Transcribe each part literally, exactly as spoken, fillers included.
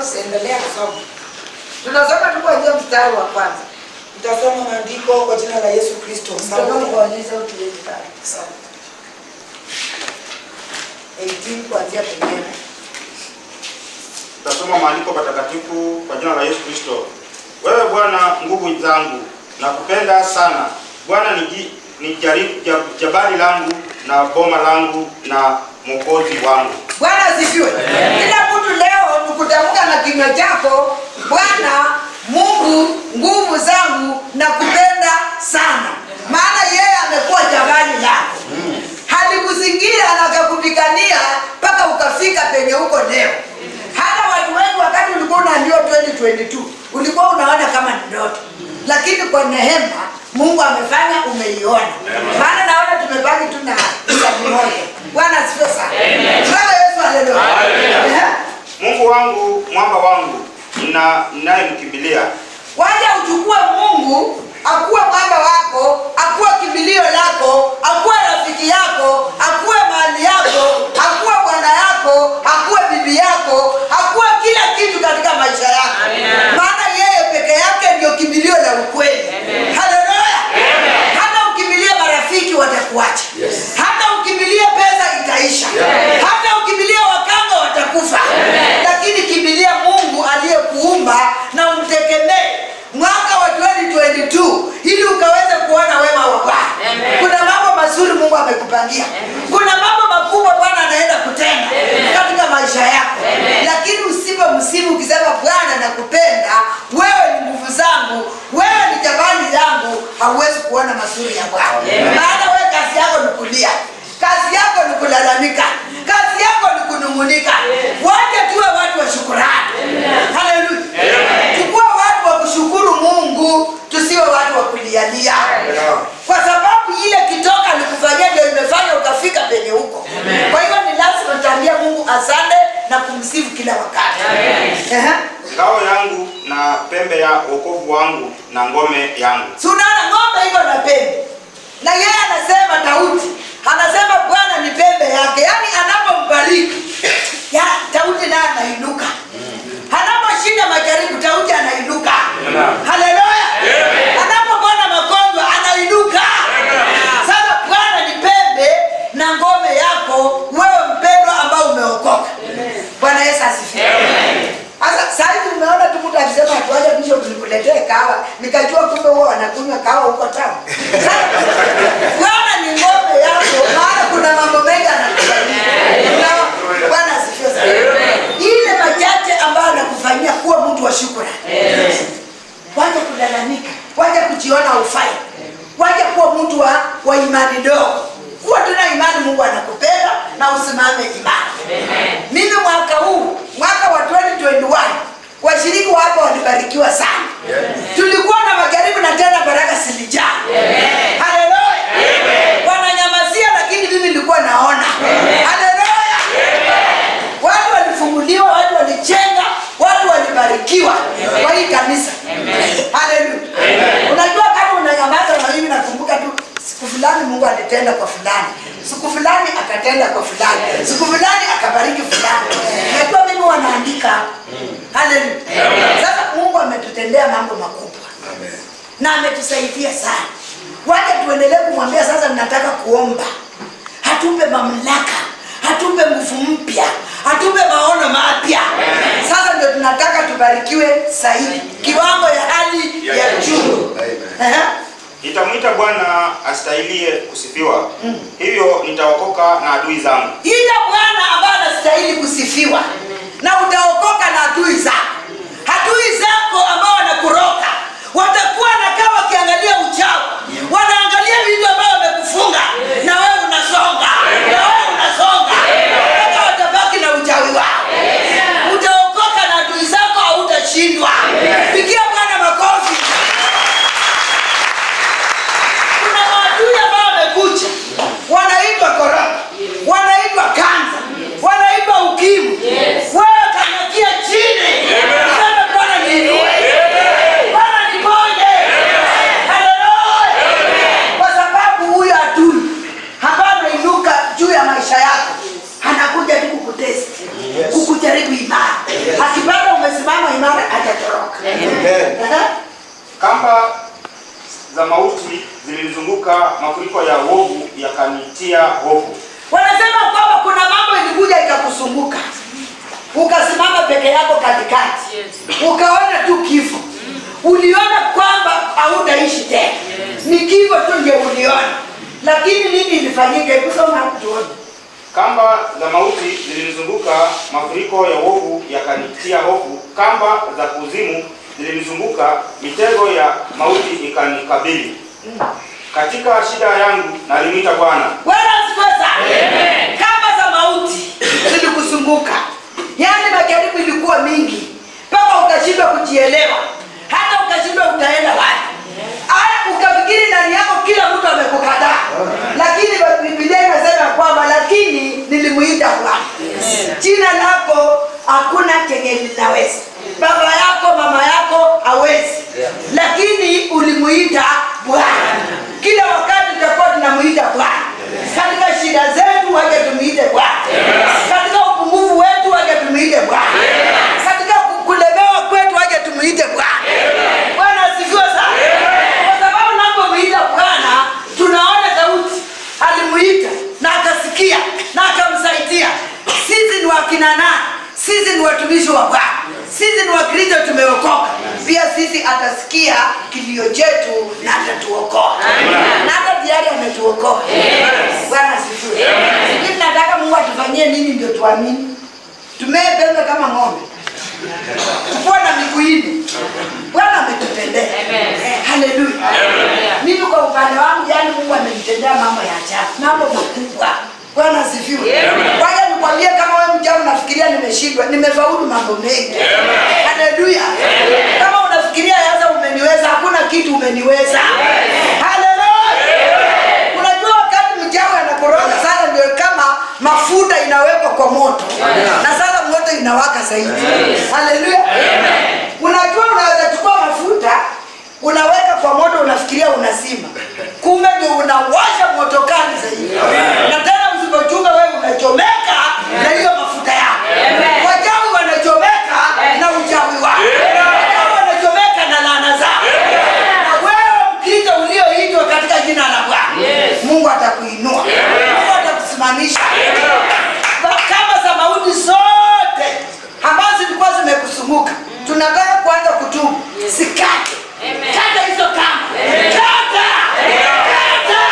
Moses, endelea kusoma. Tunasoma tu kuanzia mstari wa kwanza. Nitasoma maandiko kwa jina la Yesu Kristo. Mstari kuonyesha utulivu sana. eighteen kuanzia pengine. Tutasoma maandiko patakatifu kwa jina la Yesu Kristo. Wewe Bwana nguvu zangu, nakupenda sana. Bwana ni ni jabali langu na boma langu na mwokozi wangu. Bwana asifiwe. Kila mtu leo tukutamka na kinywa chako, Bwana Mungu nguvu zangu, nakupenda sana. Maana yeye amekuwa jabali lako. Mm. Halikuzingira na akakupigania mpaka ukafika penye uko leo. Hata watu wengi wakati ulikuwa unaambiwa twenty twenty-two, ulikuwa unaona kama ni ndoto. Lakini kwa neema Mungu amefanya umeiona. Maana naona tumebaki tu na isabu moja. Bwana asifiwe sana. Bravo Yesu, haleluya. Mungu wangu, mwamba wangu, na ninayemkimbilia. Waje uchukue Mungu akuwe mwamba wako, akuwe kimbilio lako, akuwe rafiki yako, akuwe mali yako, akuwe bwana yako, akuwe bibi yako, akuwe kila kitu katika maisha yako. Maana yeye peke yake ndio kimbilio la ukweli. Haleluya. Hata ukimbilia marafiki watakuacha. Yes. Hata ukimbilia pesa itaisha. Yes. Hata ukimbilia wakanga watakufa. Amen. Lakini kimbilia Mungu aliyekuumba na umtegemee mwaka wa twenty twenty-two ili ukaweze kuona wema wa Bwana. Kuna mambo mazuri Mungu amekupangia. Kuna mambo makubwa Bwana anaenda kutenda katika maisha yako. Amen. Lakini usipe msimu ukisema Bwana nakupenda, wewe ni nguvu zangu, wewe ni jabali langu, hauwezi kuona mazuri ya Bwana. Maana wewe kazi yako ni kulia. Kazi yako ni kulalamika. Kazi yako ni kunungunika. Waje tuwe watu wa shukrani. Haleluya. Chukua watu wa kushukuru Mungu, tusiwe watu wa kulialia. Kwa sababu ile kitoka alikufanyia ndio imefanya ukafika penye huko. Kwa hiyo ni lazima tutambie Mungu asante na kumsifu kila wakati. Ehe. Ngao yangu na pembe ya wokovu wangu na ngome yangu. Tunaona ng'ombe iko na pembe. Na yeye anasema Daudi, anasema Bwana ni pembe yake. Yaani anapombariki, ya Daudi naye anainuka. Anaposhinda majaribu Daudi anainuka. Haleluya. Anapopona magonjwa anainuka. Sasa Bwana ni pembe na ngome yako, wewe mpendwa ambao umeokoka. Bwana Yesu asifiwe. Sasa sasa umeona tu mtu akisema tuaje bishop nikuletee kahawa, nikajua kumbe wao wanakunywa kahawa huko tamu. Bwana ni ngome yako, maana kuna mambo mengi anakufanyia. Bwana asifiwe sana. Ile machache ambayo anakufanyia kuwa mtu wa shukrani. Waje kulalamika, waje kujiona ufai. Waje kuwa mtu wa, wa imani ndogo. Kuwa tuna imani Mungu anakupenda na usimame imani. Mimi mwaka huu, mwaka wa twenty twenty-one, washiriki hapa walibarikiwa sana. Yes. Tulikuwa na majaribu na tena baraka zilijaa. Haleluya. Wananyamazia lakini mimi nilikuwa naona. Haleluya. Watu walifunguliwa, watu walichenga, watu walibarikiwa kwa hii kanisa. Haleluya. Unajua kama unanyamaza na mimi nakumbuka tu siku fulani Mungu alitenda kwa fulani. Siku fulani akatenda kwa fulani. Siku fulani akabariki fulani. Najua mimi wanaandika. Haleluya. Sasa Mungu ametutendea mambo makubwa. Amen. Na ametusaidia sana. Waje tuendelee kumwambia sasa ninataka kuomba. Hatupe mamlaka, hatupe nguvu mpya, hatupe maono mapya. Sasa ndio tunataka tubarikiwe zaidi. Kiwango ya hali ya juu. Amen. Nitamwita Bwana astahilie kusifiwa. Mm. Hivyo nitaokoka na adui zangu. Ita Bwana ambaye anastahili kusifiwa. Na utaokoka na adui zako. Adui zako ambao wanakuroka watakuwa nakaa wakiangalia uchawi. Wanaangalia vitu ambavyo wamekufunga na wewe unasonga. Na wewe unasonga. Mpaka watabaki na uchawi wao. Utaokoka na adui zako au utashindwa. Pigia Bwana makofi. Kuna maadui ambao wamekuja. Wanaitwa korona. Wanaitwa kansa. Wanaitwa ukimwi. Wewe kanyakia chini. Sema Bwana niinue. Bwana niponye. Haleluya. Kwa sababu huyo adui ambaye anainuka juu ya maisha yako anakuja tu kukutesti, kukujaribu imani. Akipata umesi ikatoroka. Amen. Aha. Kamba za mauti zilinizunguka, mafuriko ya uovu yakanitia hofu. Wanasema kwamba kuna mambo ilikuja ikakusunguka, ukasimama peke yako katikati, yes. Ukaona tu kifo, uliona kwamba hautaishi tena, yes. Ni kifo tu ndio uliona, lakini nini ilifanyika? Ikusoma hakutuona. Kamba za mauti zilinizunguka, mafuriko ya uovu yakanitia hofu. Kamba za kuzimu zilinizunguka, mitego ya mauti ikanikabili. Mm. Katika shida yangu nalimwita Bwana. Bwana asifiwe sana. Amen. Kamba za mauti zilikuzunguka, yaani majaribu ilikuwa mingi mpaka ukashindwa kujielewa, hata ukashindwa utaenda wapi. Haya, ukafikiri ndani yako kila mtu amekukataa, lakini Biblia inasema kwamba lakini nilimuita Bwana. Jina lako hakuna kenye linaweza, baba yako mama yako hawezi, lakini ulimuita Bwana. Kila wakati tutakuwa tunamuita Bwana. Katika shida zetu waje tumuite Bwana. Katika upungufu wetu waje tumuite Bwana. Katika kulemewa kwetu waje tumuite Bwana. Bwana asifiwe sana. Kwa sababu tunapomuita Bwana, tunaona Daudi alimuita na akasikia na akamsaidia. Sisi ni wakina nani? Sisi ni watumishi wa Bwana. Sisi ni Wakristo tumeokoka. Pia sisi atasikia kilio chetu na atatuokoa. Na hata tayari ametuokoa. Bwana asifiwe. Sisi tunataka Mungu atufanyie nini ndio tuamini? Tumependa kama ng'ombe. Tupo na miguu nne. Bwana ametutendea. Haleluya. Mimi kwa upande wangu, yani Mungu amenitendea mambo ya ajabu, mambo makubwa. Bwana asifiwe. Wacha nikwambie, kama wewe mjao unafikiria nimeshindwa, nimefaulu mambo mengi. Haleluya. Kama unafikiria sasa umeniweza, hakuna kitu umeniweza. Haleluya. Unajua wakati mjao anakoroga sana, ndio kama mafuta inawekwa kwa moto. Na sasa moto inawaka zaidi. Haleluya. Unajua unaweza chukua mafuta unaweka kwa moto, unafikiria unasima, kumbe ndio unawasha moto kali zaidi. Na tena usipochunga wewe unachomeka na hiyo mafuta yako. Wachawi wanachomeka na uchawi wako. Wachawi wanachomeka na laana zako. Na wewe Mkristo ulioitwa katika jina la Bwana, Mungu atakuinua. Mungu atakusimamisha. Kama za mauti zote ambazo zilikuwa zimekusunguka, tunataka kuanza kutubu. Sikate. Kata hizo kama. Kata. Kata.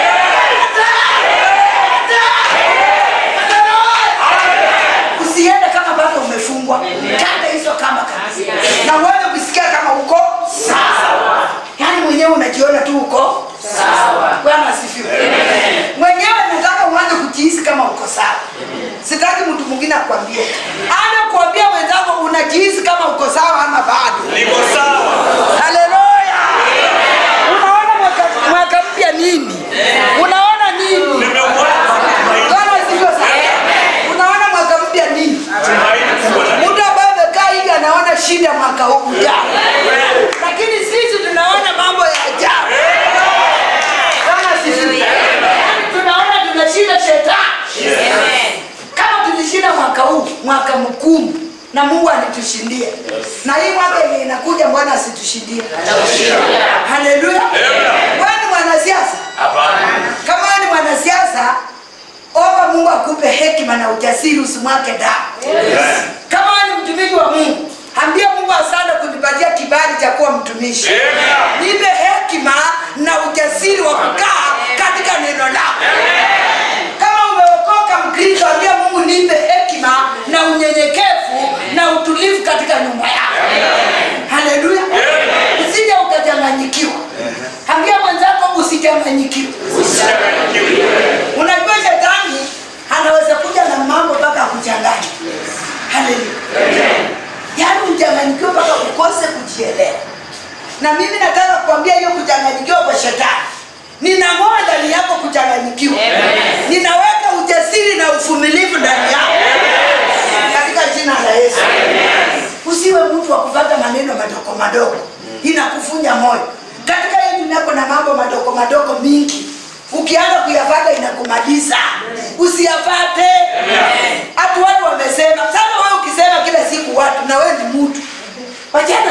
Usiende kama bado umefungwa. Kata hizo kama kabisa. Na wewe kusikia kama uko sawa. Yaani mwenyewe unajiona tu uko sawa. Bwana asifiwe. Mwenyewe nataka uanze kujihisi kama uko sawa. Sitaki mtu mwingine akwambie. Ana kuambia wenzako unajihisi kama uko sawa ama bado. Niko sawa. Haleluya. Unaona mwaka, mwaka mpya nini? Unaona nini? Bwana asifiwe sana. Unaona mwaka mpya nini? Mtu ambaye amekaa hivi anaona shida mwaka huu ujao. Lakini sisi tunaona mambo ya ajabu. Bwana asifiwe. Tunaona tunashinda shetani. Kama tulishinda mwaka huu, mwaka mkuu, na Mungu alitushindia. Na hii mwaka yenye inakuja Bwana asitushindie. Haleluya. Wewe ni mwanasiasa? Hapana. Kama wewe ni mwanasiasa, omba Mungu akupe hekima na ujasiri, usimwake damu. Yes. Kama wewe ni mtumishi wa Mungu, ambia Mungu asante kunipatia kibali cha kuwa mtumishi. Nipe hekima na ujasiri wa kukaa katika neno lako. Kama umeokoka Mkristo, ambia Mungu nipe hekima na unyenyekevu na utulivu katika nyumba yako. Haleluya. Usije ukachanganyikiwa. Ambia mwenzako usichanganyikiwe. Unajua shetani anaweza kuja na mambo mpaka kuchanganya. Haleluya. Yaani uchanganyikiwe mpaka ukose kujielewa. Na mimi nataka kuambia hiyo kuchanganyikiwa kwa shetani, ninang'oa ndani yako kuchanganyikiwa. Ninaweka ujasiri na uvumilivu ndani yako. Katika jina la Yesu. Usiwe mtu wa kufuata maneno madogo madogo. Inakufunya moyo. Katika hii dunia kuna mambo madogo madogo mingi. Ukianza kuyafuata inakumaliza. Usiyafate. Hatu watu wamesema. Sasa wewe ukisema kila siku watu, na wewe ni mtu, wacha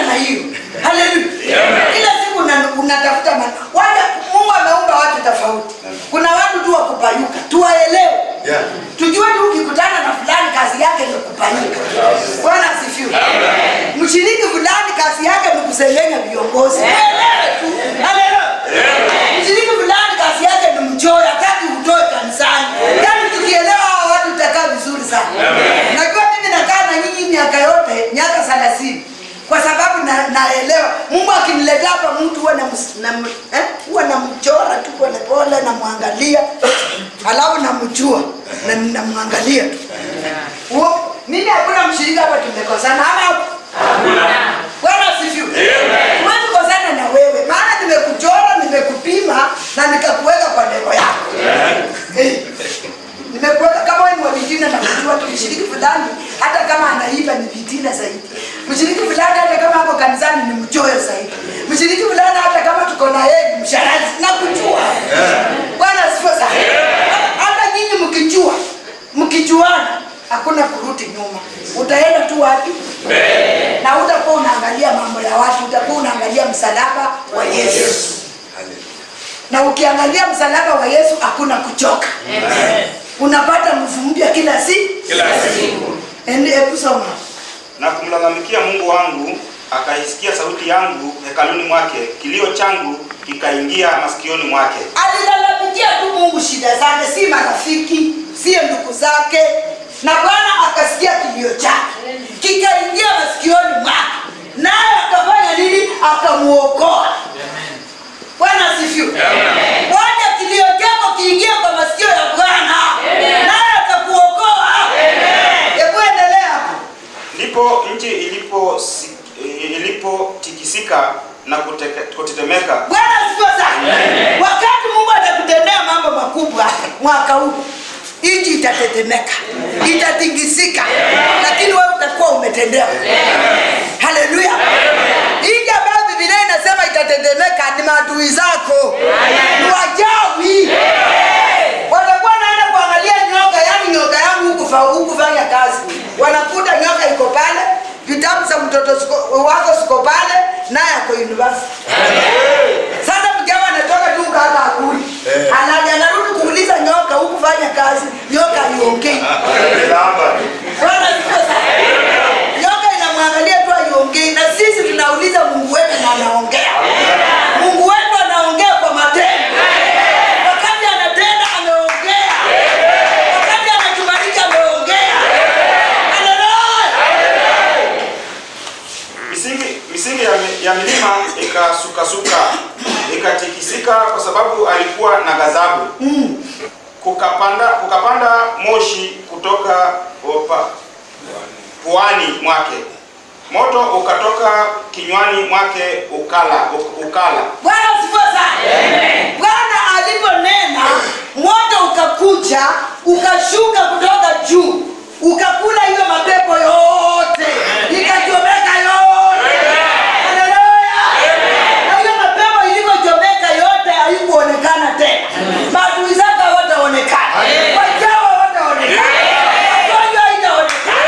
Mshiriki fulani kazi yake ni kusengenya viongozi. Haleluya. Mshiriki fulani kazi yake ni mchoyo, hataki utoe kanisani. Yaani tukielewa hao watu tutakaa vizuri sana. Najua mimi nakaa na nyinyi miaka yote, miaka thelathini. Kwa sababu na, naelewa Mungu akiniletea hapa mtu huwa na na eh huwa namchora tu pole pole na muangalia. Alafu namjua na namwangalia tu. Huo mimi hakuna mshirika hapa tumekosana ama hakuna. Bwana asifiwe. Amen. Huwezi kukosana na wewe maana nimekuchora, nimekupima na nikakuweka kwa level yako. Eh. Nimekuweka kama wewe ni wa vitina na kujua tu mshiriki fulani hata kama anaiba ni vitina zaidi. Mshiriki fulani hata kama hapo kanisani ni mchoyo zaidi. Mshiriki fulani hata kama tuko na yeye ni msharazi na kujua. Bwana asifiwe sana. Hata nyinyi mkijua, mkijuana hakuna kurudi nyuma. Utaenda tu wapi? Mbele. Na utakuwa unaangalia mambo ya watu, utakuwa unaangalia msalaba wa Yesu. Na ukiangalia msalaba wa Yesu hakuna kuchoka. Amen. Unapata nguvu mpya kila siku. Kila siku. Ende hebu soma. Na kumlalamikia Mungu wangu, akaisikia sauti yangu hekaluni mwake, kilio changu kikaingia masikioni mwake. Alilalamikia tu Mungu shida zake, si marafiki, si ndugu zake. Na Bwana akasikia kilio chake. Kikaingia masikioni mwake. Naye akafanya nini? Akamuokoa. Amen. Bwana asifiwe. Amen. Bwana kilio chako kiingia kwa masikio ya Bwana. Naye akakuokoa. Amen. Hebu endelea hapo. Ndipo nchi ilipo ilipo tikisika na kutetemeka. Bwana asifiwe sana. Wakati Mungu atakutendea mambo makubwa mwaka huu, nchi itatetemeka, itatingisika, lakini wewe utakuwa umetendewa. Haleluya. Nchi ambayo Biblia inasema itatetemeka ni maadui zako. Ni wachawi. Watakuwa naenda kuangalia nyoka, yani nyoka yangu huku huku fanya kazi. Wanakuta nyoka iko pale, vitabu za mtoto wako siko pale, naye ako university. Sasa mjamaa anatoka tu kama akuli. Anaja anarudi kuuliza nyoka huku fanya kazi, nyoka aiongei. Bwana sasa. Nyoka inamwangalia tu aiongei na sisi tunauliza Mungu wetu na anaongea. Mungu wetu anaongea kwa matendo. Wakati anatenda ameongea. Wakati anatubariki ameongea. Haleluya. Misingi misingi ya, ya milima ikasukasuka, ikatikisika kwa sababu alikuwa na ghadhabu. Mm. Kukapanda kukapanda moshi kutoka opa puani mwake. Moto ukatoka kinywani mwake ukala ukala. Bwana asifiwe sana. Amen. Bwana aliponena moto ukakuja, ukashuka kutoka juu, ukakula hiyo mapepo yote. Ikachomeka yote. Haleluya. Na hiyo mapepo ilipochomeka yote haikuonekana tena. Maadui zake hawataonekana. Wachawi hawataonekana. Wagonjwa haitaonekana.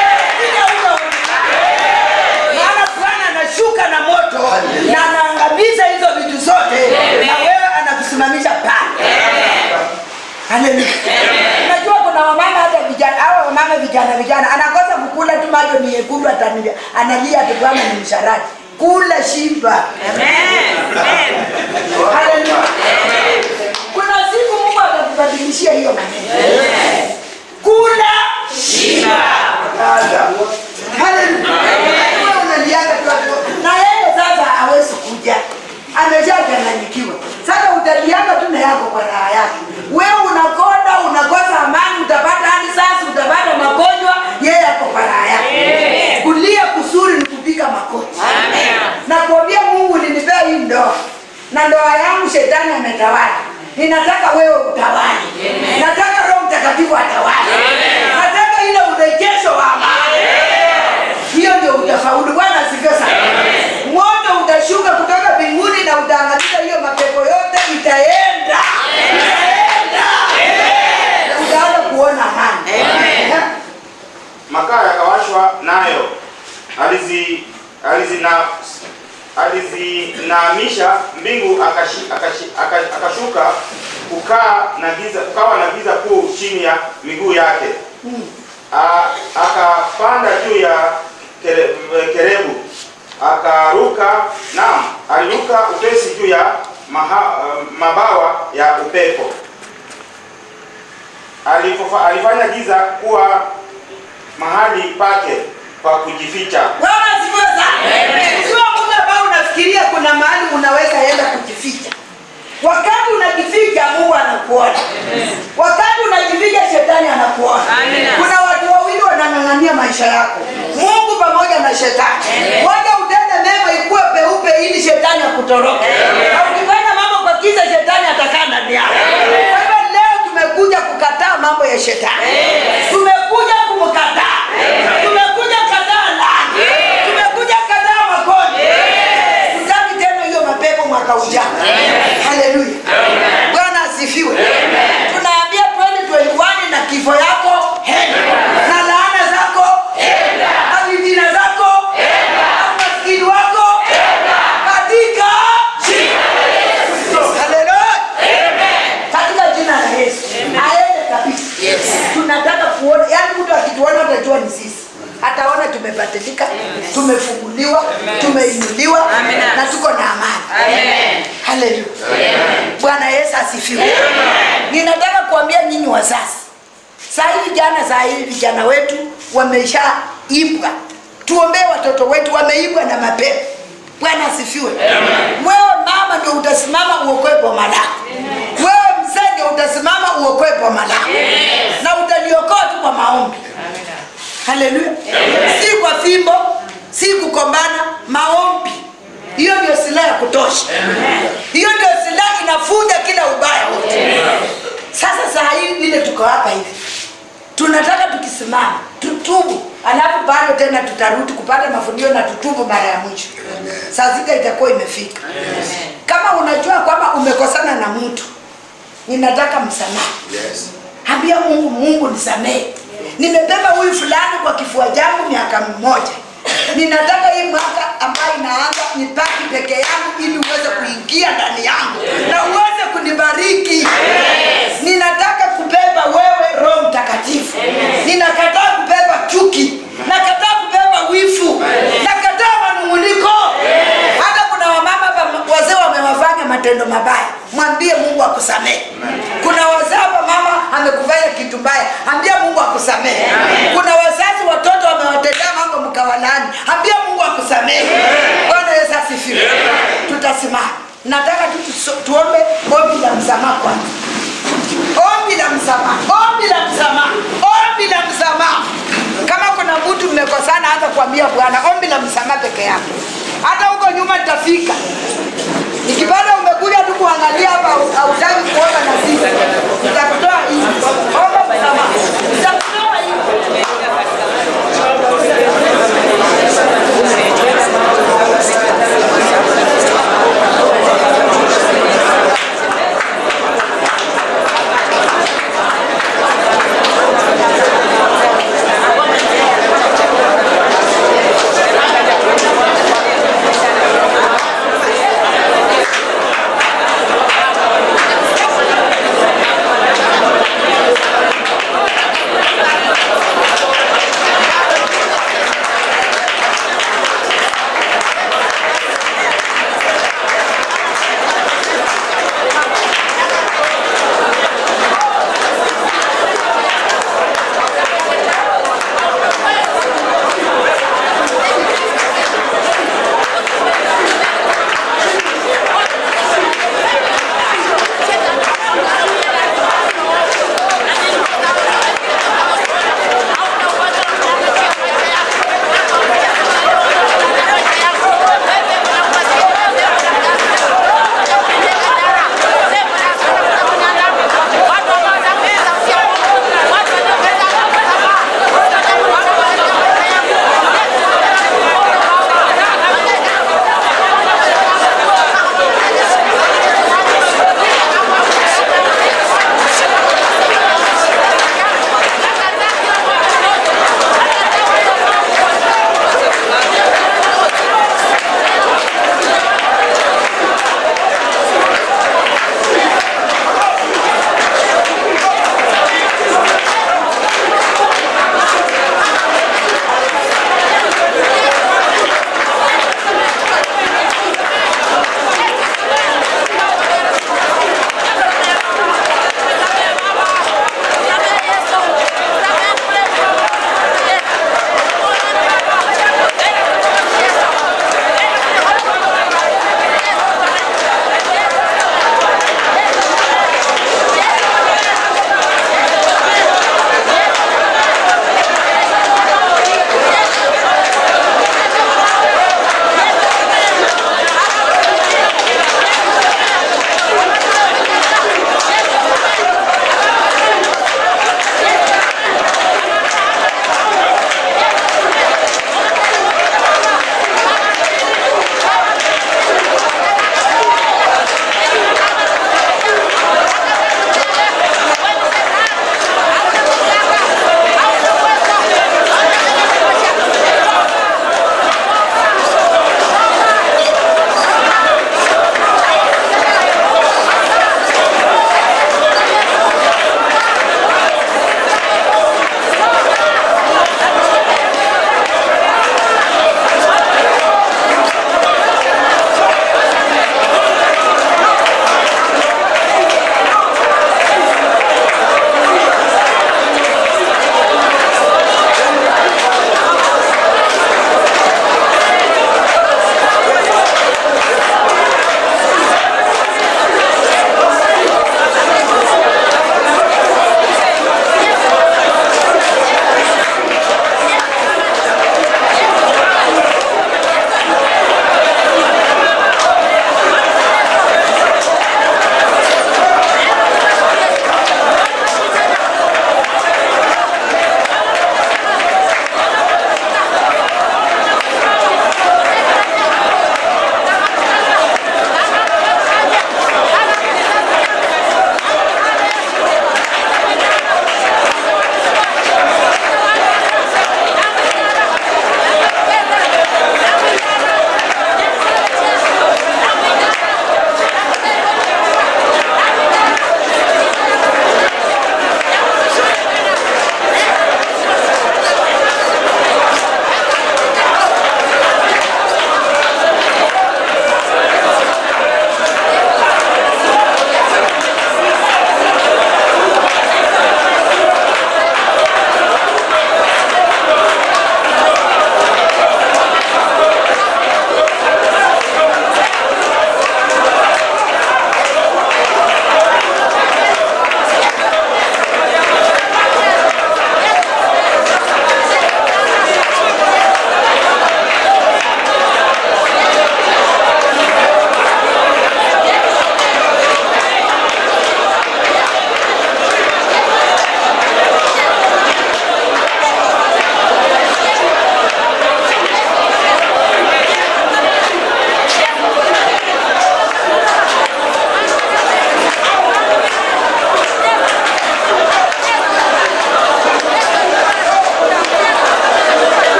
Maana Bwana anashuka na moto na anaangamiza hizo vitu zote na wewe anakusimamisha pale. Haleluya. Unajua kuna wamama hata vijana, hao wamama vijana vijana anakosa kukula tu macho ni yekundu atanilia. Analia tu Bwana ni msharati. Kula shiba. Amen. Amen. Haleluya. Kuna siku Mungu atakubadilishia hiyo maneno. Amen. Kula shiba. Haleluya. Wewe unaliaga tu na yeye sasa hawezi kuja. Ameshachanganyikiwa. Sasa utaliaga tu na yako kwa raha yake. Wewe unakonda, unakosa amani, utapata hadi sasa utapata magonjwa, yeye ako kwa raha yake. Kulia kusuri ni kupika makoti. Amen. Na kuambia Mungu ulinipea hii ndoa. Na ndoa yangu shetani ametawala. Ninataka wewe utawale. Amen. Nataka Roho Mtakatifu atawale. Amen. Nataka ile urejesho wa amani. Hiyo ndio utafaulu. Bwana asifiwe sana. Moto utashuka kutoka mbinguni na utaangamiza hiyo mapepo yote, itaenda. Itaenda. Utaanza kuona amani. Makaa yakawashwa nayo. Alizi alizina alizinamisha mbingu akashi, akashi, akash, akashuka kukaa na giza, kukawa na giza kuu chini ya miguu yake. Hmm. A, akapanda juu ya kere, kerebu akaruka, naam, aliruka upesi juu ya maha, mabawa ya upepo. Alifofa, alifanya giza kuwa mahali pake pa kujificha. Bwana asifiwe sana. Sio mtu ambao unafikiria kuna mahali unaweza enda kujificha. Wakati unajificha Mungu anakuona. Wakati unajificha shetani anakuona. Kuna watu wawili wanang'ang'ania maisha yako. Mungu pamoja na shetani. Waje utende mema ikuwe peupe ili shetani akutoroke. Na ukifanya mambo kwa kiza shetani atakaa ndani yako. Kwa hivyo leo tumekuja kukataa mambo ya shetani. Tumekuja kumkataa. Tumekuja kataa laana. Tumekuja kataa magonjwa. Tutaki tena hiyo mapepo mwaka ujao. Haleluya. Bwana asifiwe. Tunaambia twenty twenty-one na kifo yako henda. Na laana zako henda. Na vitina zako henda. Na maskini wako henda. Katika jina la Yesu. Haleluya. Amen. Katika jina la Yesu. Aende kabisa. Yes. Tunataka kuona, yani mtu akituona atajua ni sisi. Ataona tumebadilika, tumefunguliwa, tumeinuliwa na tuko na amani. Amen. Haleluya. Bwana Yesu asifiwe. Ninataka kuambia nyinyi wazazi. Saa hii vijana, saa hii vijana wetu wameshaibwa. Tuombee watoto wetu, wameibwa na mapepo. Bwana asifiwe. Wewe mama ndio utasimama uokoe boma lako. Wewe mzee ndio utasimama uokoe boma lako. Na utaliokoa tu kwa maombi. Haleluya. Si kwa fimbo, si kukombana, maombi. Hiyo ndio silaha ya kutosha. Hiyo ndio silaha inafunja kila ubaya wote. Sasa saa hii vile tuko hapa hivi, tunataka tukisimama tutubu, alafu bado tena tutarudi kupata mafundisho na tutubu mara ya mwisho. Saa sita itakuwa imefika. Kama unajua kwamba umekosana na mtu, ninataka msamaha. Yes. Ambia Mungu, Mungu nisamehe. Nimebeba huyu fulani kwa kifua changu miaka mmoja. Ninataka hii mwaka ambayo inaanza nibaki peke yangu ili uweze kuingia ndani yangu na uweze kunibariki. Yes. Ninataka kubeba wewe Roho Mtakatifu. Ninakataa kubeba chuki. Nakataa kubeba wifu. Nakataa manunguniko. Hata kuna wamama wazee wamewafanya matendo mabaya. Mwambie Mungu akusamehe. Kuna wazee mama amekufanya kitu mbaya, ambia Mungu akusamehe. Kuna wazazi watoto wamewatendea mambo mkawalani, ambia Mungu akusamehe. Bwana Yesu asifiwe. Tutasimama. Nataka tu tuombe ombi la msamaha kwanza. Ombi la msamaha. Ombi la msamaha. Ombi la msamaha. Kama kuna mtu mmekosana, hata kuambia Bwana ombi la msamaha peke yako. Hata huko nyuma nitafika. Nikipata umekuja tu kuangalia hapa hautaki kuomba na sisi, nitakutoa hivi. Omba msamaha. Nitakutoa hivi. Thank you.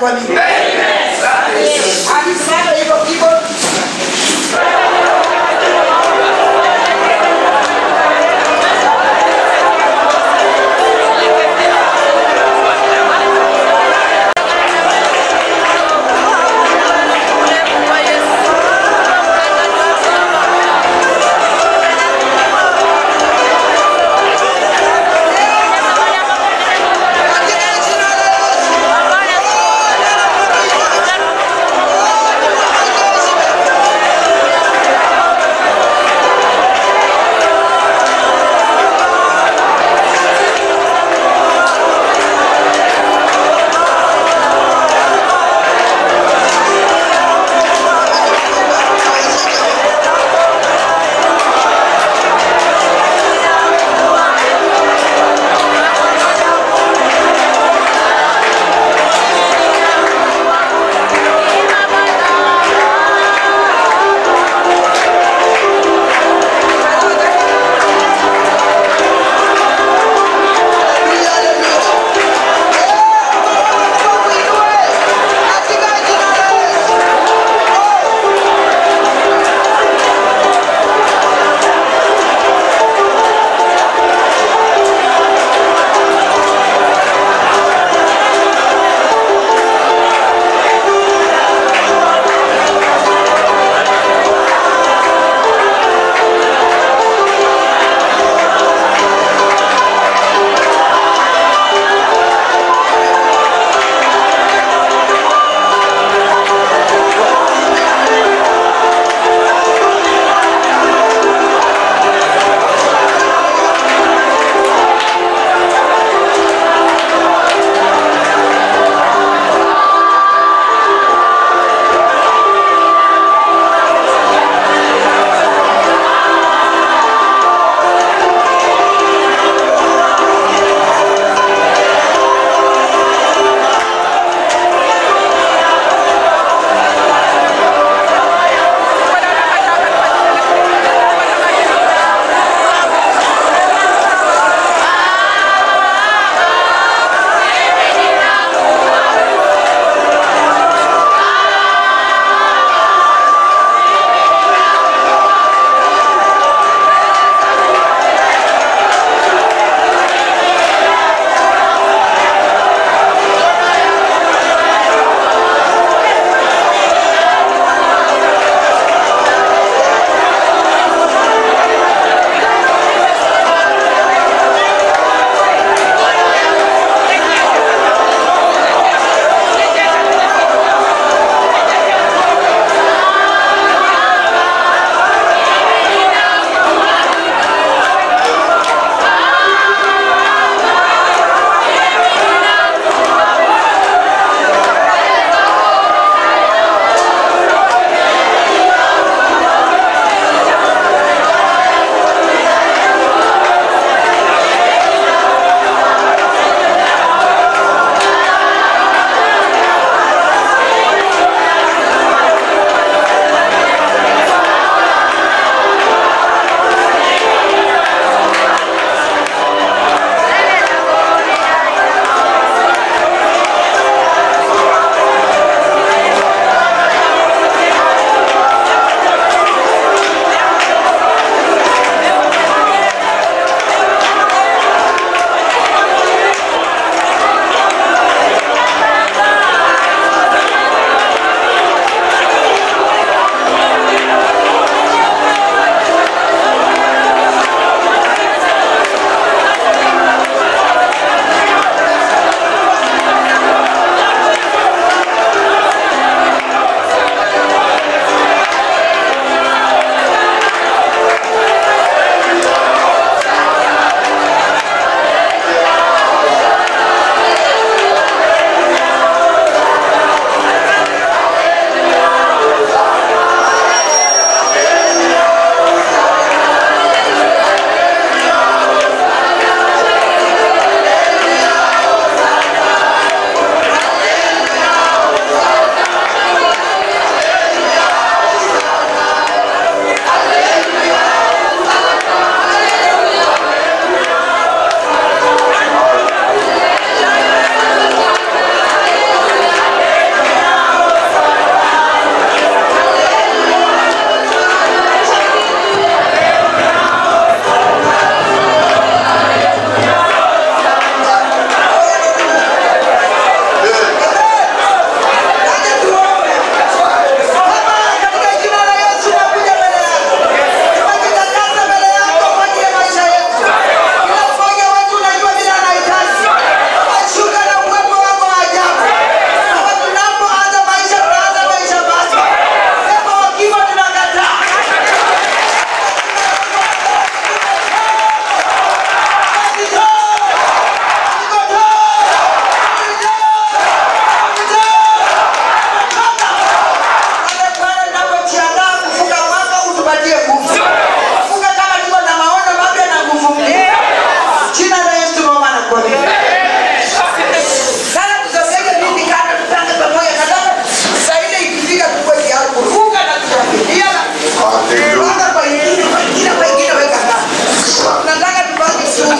kuamini. Alisimama hivyo hivyo. Bwana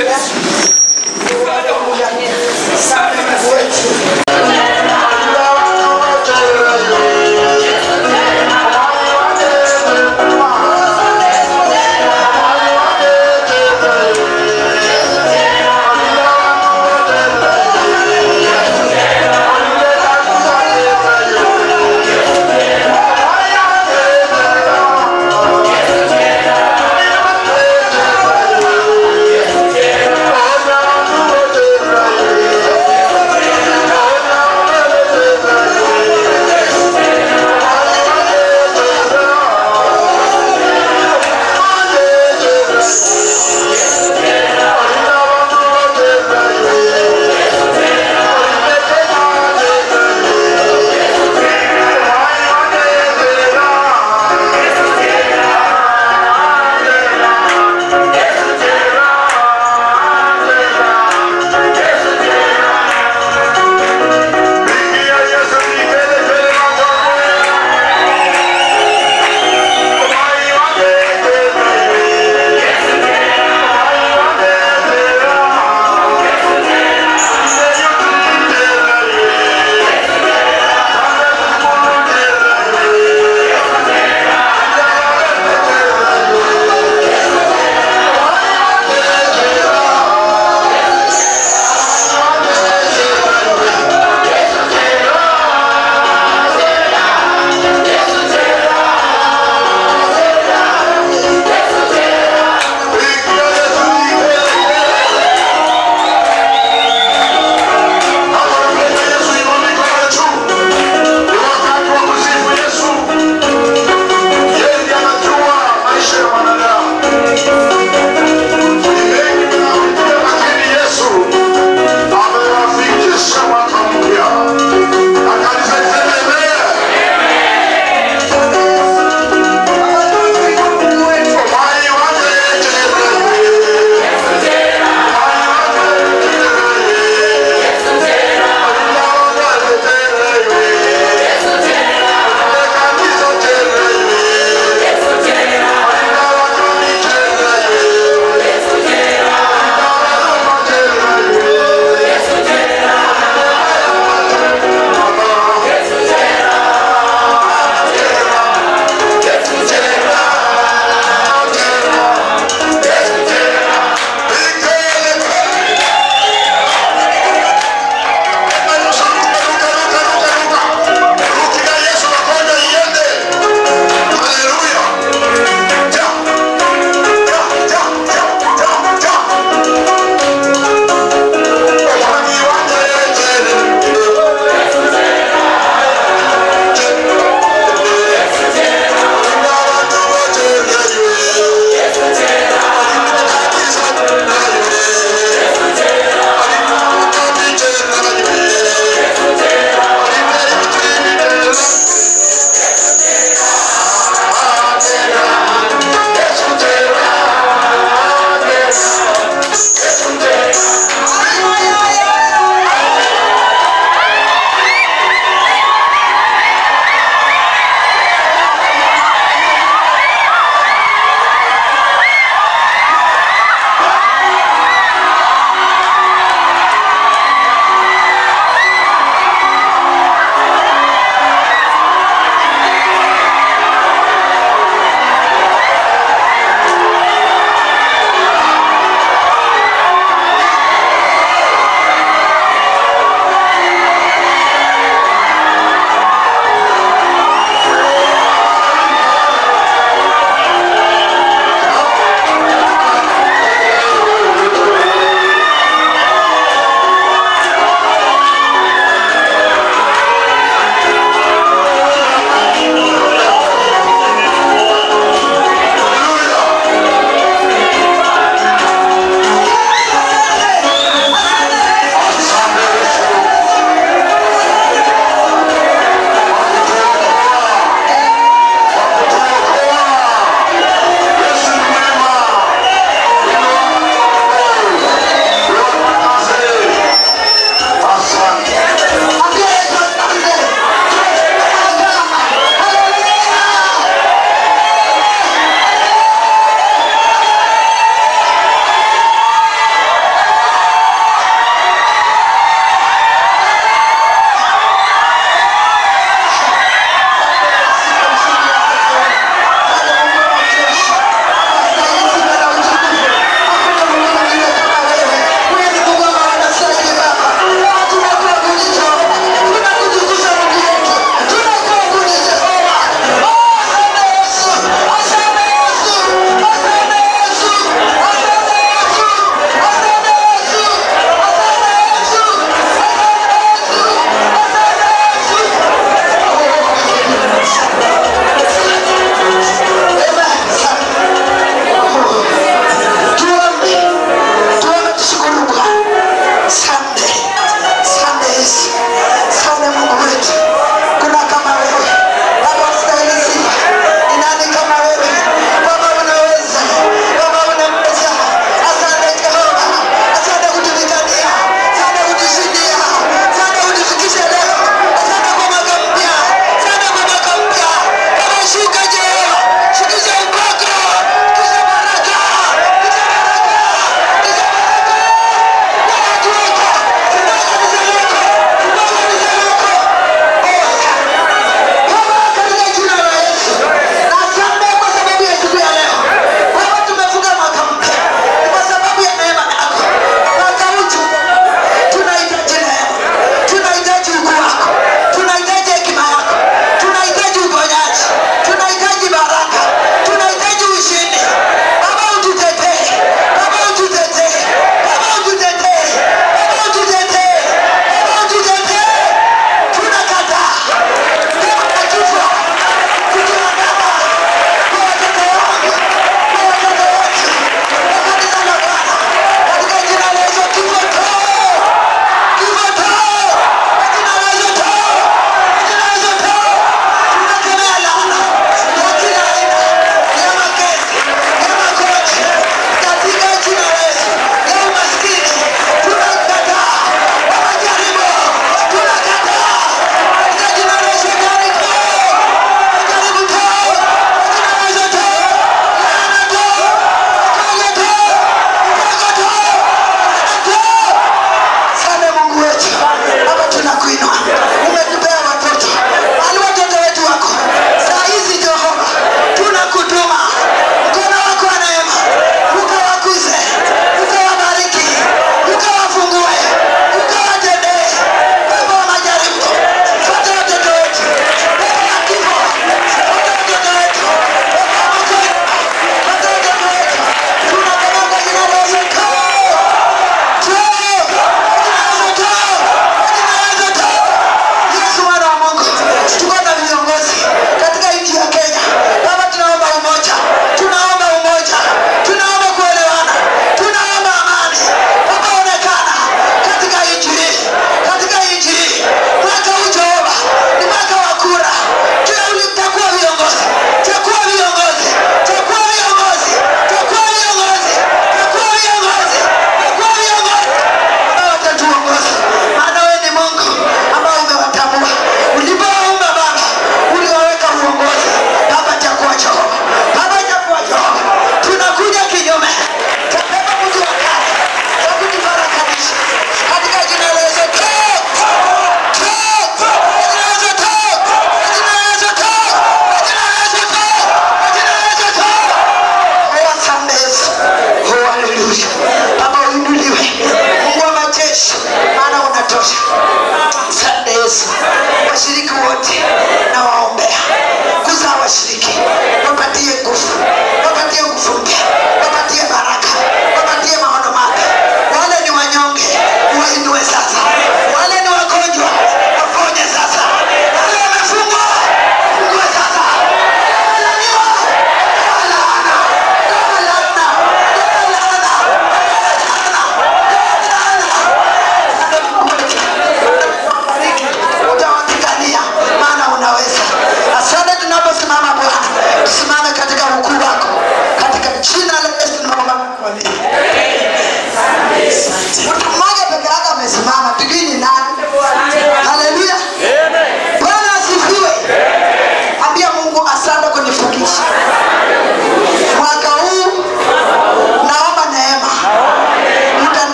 Yeah.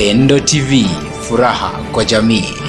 Pendo T V, furaha kwa jamii.